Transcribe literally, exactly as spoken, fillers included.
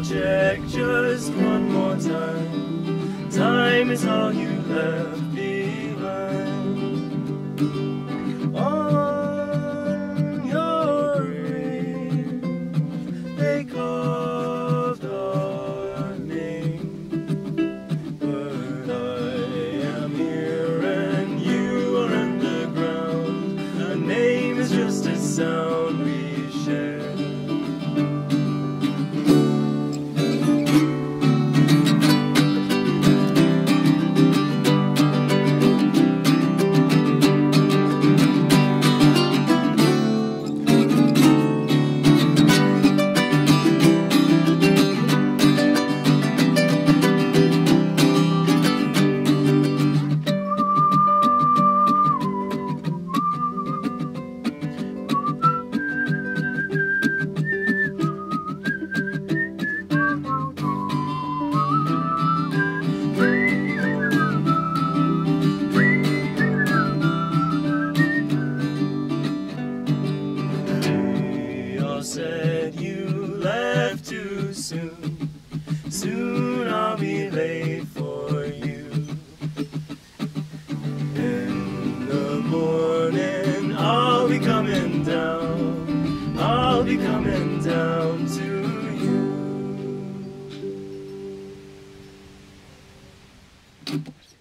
I'll check just one more time. Time is all you left behind. On your grave, they carved our name, but I am here and you are underground. A name is just a sound we share. Said you left too soon. Soon I'll be late for you. In the morning I'll be coming down. I'll be coming down to you.